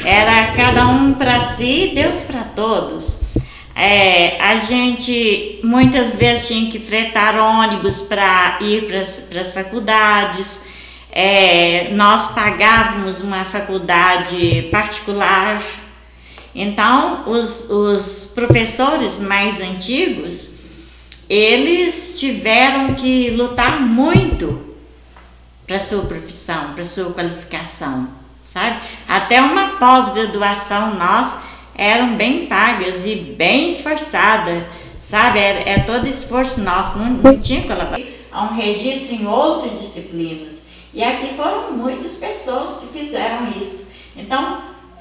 Era cada um para si, Deus para todos. A gente muitas vezes tinha que fretar ônibus para ir para as faculdades. Nós pagávamos uma faculdade particular. Então, os professores mais antigos, eles tiveram que lutar muito para a sua profissão, para a sua qualificação, sabe? Até uma pós-graduação nós eram bem pagas e bem esforçadas, sabe? É todo esforço nosso, não tinha colaboração. Há um registro em outras disciplinas. E aqui foram muitas pessoas que fizeram isso. Então,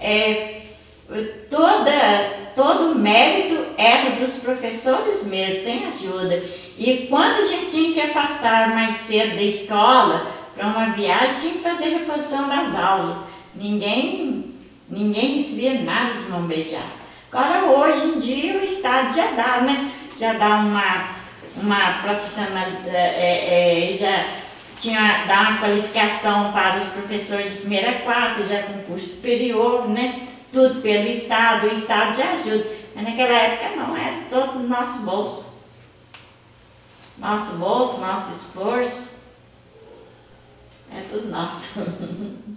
todo o mérito era dos professores mesmo, sem ajuda. E quando a gente tinha que afastar mais cedo da escola para uma viagem, tinha que fazer reposição das aulas. Ninguém recebia nada de mão beijada. Agora, hoje em dia, o Estado já dá, né? Já dá uma profissionalidade, dá uma qualificação para os professores de primeira a quarta, já com curso superior, né? Tudo pelo Estado, o Estado já ajuda. Mas naquela época não, era todo no nosso bolso. Nosso bolso, nosso esforço, é tudo nosso.